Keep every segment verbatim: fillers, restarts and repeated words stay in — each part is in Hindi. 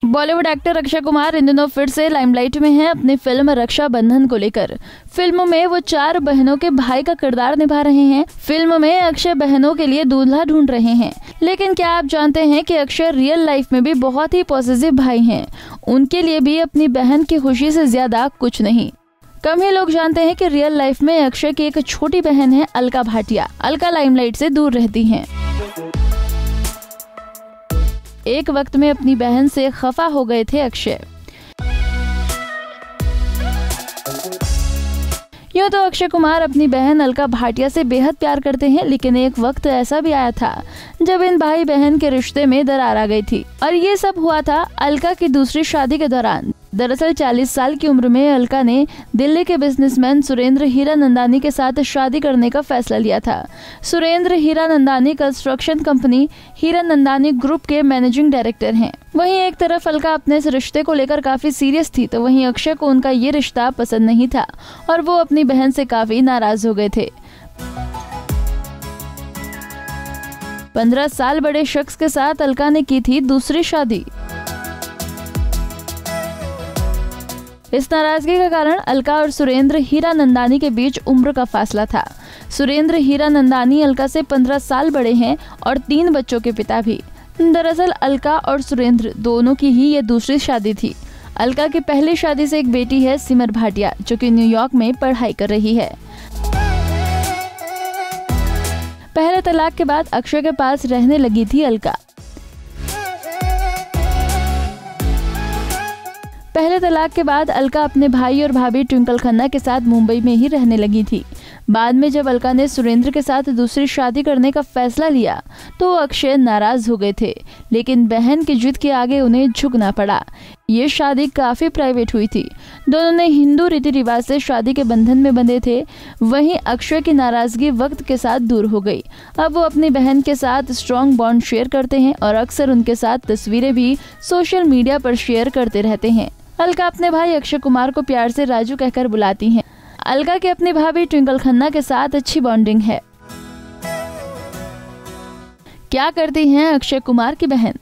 बॉलीवुड एक्टर अक्षय कुमार इन दिनों फिर से लाइमलाइट में हैं अपनी फिल्म रक्षाबंधन को लेकर। फिल्म में वो चार बहनों के भाई का किरदार निभा रहे हैं। फिल्म में अक्षय बहनों के लिए दूल्हा ढूंढ रहे हैं। लेकिन क्या आप जानते हैं कि अक्षय रियल लाइफ में भी बहुत ही पॉजिटिव भाई हैं। उनके लिए भी अपनी बहन की खुशी से ज्यादा कुछ नहीं। कम ही लोग जानते हैं कि रियल लाइफ में अक्षय की एक छोटी बहन है अलका भाटिया। अलका लाइमलाइट से दूर रहती हैं। एक वक्त में अपनी बहन से खफा हो गए थे अक्षय। यूँ तो अक्षय कुमार अपनी बहन अलका भाटिया से बेहद प्यार करते हैं, लेकिन एक वक्त ऐसा भी आया था जब इन भाई बहन के रिश्ते में दरार आ गई थी। और ये सब हुआ था अलका की दूसरी शादी के दौरान। दरअसल चालीस साल की उम्र में अलका ने दिल्ली के बिजनेसमैन सुरेंद्र हीरानंदानी के साथ शादी करने का फैसला लिया था। Surendra Hiranandani construction company Hiranandani group के मैनेजिंग डायरेक्टर हैं। वहीं एक तरफ अलका अपने इस रिश्ते को लेकर काफी सीरियस थी, तो वहीं अक्षय को उनका ये रिश्ता पसंद नहीं था और वो अपनी बहन से काफी नाराज हो गए थे। पंद्रह साल बड़े शख्स के साथ अलका ने की थी दूसरी शादी। इस नाराजगी का कारण अलका और सुरेंद्र हीरानंदानी के बीच उम्र का फासला था। सुरेंद्र हीरानंदानी अलका से पंद्रह साल बड़े हैं और तीन बच्चों के पिता भी। दरअसल अलका और सुरेंद्र दोनों की ही ये दूसरी शादी थी। अलका की पहली शादी से एक बेटी है सिमर भाटिया, जो कि न्यूयॉर्क में पढ़ाई कर रही है। पहले तलाक के बाद अक्षय के पास रहने लगी थी अलका। पहले तलाक के बाद अलका अपने भाई और भाभी ट्विंकल खन्ना के साथ मुंबई में ही रहने लगी थी। बाद में जब अलका ने सुरेंद्र के साथ दूसरी शादी करने का फैसला लिया तो अक्षय नाराज हो गए थे, लेकिन बहन की जिद के आगे उन्हें झुकना पड़ा। ये शादी काफी प्राइवेट हुई थी। दोनों ने हिंदू रीति रिवाज से शादी के बंधन में बंधे थे। वहीं अक्षय की नाराजगी वक्त के साथ दूर हो गई। अब वो अपनी बहन के साथ स्ट्रॉन्ग बॉन्ड शेयर करते हैं और अक्सर उनके साथ तस्वीरें भी सोशल मीडिया पर शेयर करते रहते हैं। अलका अपने भाई अक्षय कुमार को प्यार से राजू कहकर बुलाती हैं। अलका के अपनी भाभी ट्विंकल खन्ना के साथ अच्छी बॉन्डिंग है। क्या करती हैं अक्षय कुमार की बहन?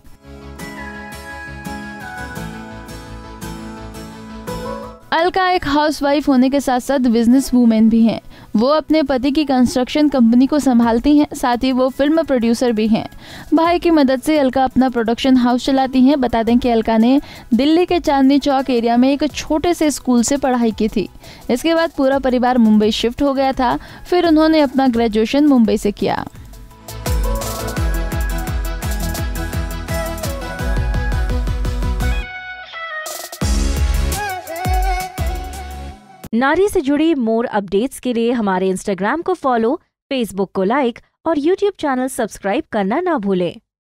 अलका एक हाउसवाइफ होने के साथ साथ बिजनेस वूमेन भी हैं। वो अपने पति की कंस्ट्रक्शन कंपनी को संभालती हैं, साथ ही वो फिल्म प्रोड्यूसर भी हैं। भाई की मदद से अलका अपना प्रोडक्शन हाउस चलाती हैं। बता दें कि अलका ने दिल्ली के चांदनी चौक एरिया में एक छोटे से स्कूल से पढ़ाई की थी। इसके बाद पूरा परिवार मुंबई शिफ्ट हो गया था। फिर उन्होंने अपना ग्रेजुएशन मुंबई से किया। नारी से जुड़ी मोर अपडेट्स के लिए हमारे इंस्टाग्राम को फॉलो, फेसबुक को लाइक और यूट्यूब चैनल सब्सक्राइब करना ना भूलें।